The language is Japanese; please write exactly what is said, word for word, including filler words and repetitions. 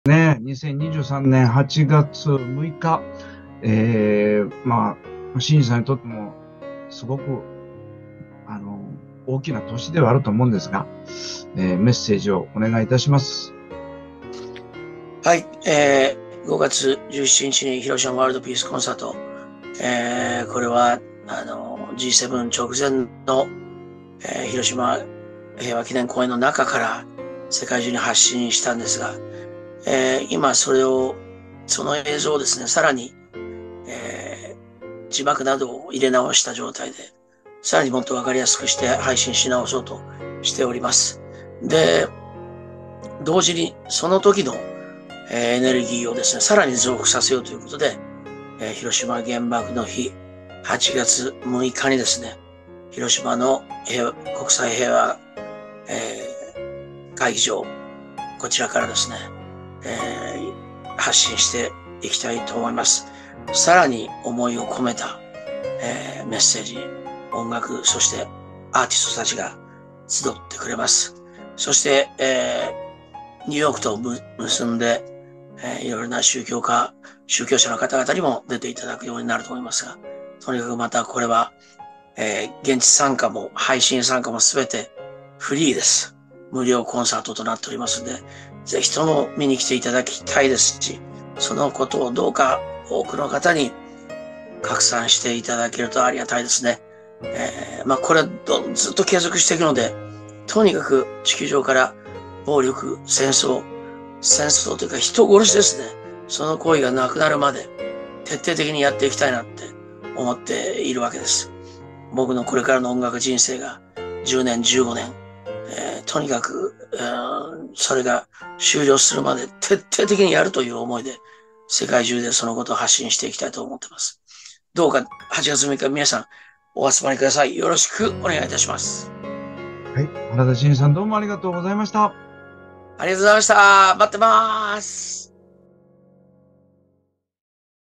ね、にせんにじゅうさんねんはちがつむいか、えー、まあ、新さんにとっても、すごく、あの、大きな年ではあると思うんですが、えー、メッセージをお願いいたします。 はい、えー、ごがつじゅうしちにちに広島ワールドピースコンサート、えー、これは、あの、ジーセブン 直前の、えー、広島平和記念公園の中から世界中に発信したんですが、えー、今それを、その映像をですね、さらに、えー、字幕などを入れ直した状態で、さらにもっとわかりやすくして配信し直そうとしております。で、同時にその時のエネルギーをですね、さらに増幅させようということで、えー、広島原爆の日、はちがつむいかにですね、広島の平和国際平和、えー、会議場、こちらからですね、えー、発信していきたいと思います。さらに思いを込めた、えー、メッセージ、音楽、そしてアーティストたちが集ってくれます。そして、えー、ニューヨークと結んで、えー、いろいろな宗教家、宗教者の方々にも出ていただくようになると思いますが、とにかくまたこれは、えー、現地参加も配信参加もすべてフリーです。無料コンサートとなっておりますので、ぜひとも見に来ていただきたいですし、そのことをどうか多くの方に拡散していただけるとありがたいですね。えー、まあこれはどずっと継続していくので、とにかく地球上から暴力、戦争、戦争というか人殺しですね。その行為がなくなるまで徹底的にやっていきたいなって思っているわけです。僕のこれからの音楽人生がじゅうねん、じゅうごねん、えー、とにかく、えー、それが終了するまで徹底的にやるという思いで世界中でそのことを発信していきたいと思っています。どうかはちがつむいか皆さんお集まりください。よろしくお願いいたします。 はい。原田真さんどうもありがとうございました。 ありがとうございました。待ってます。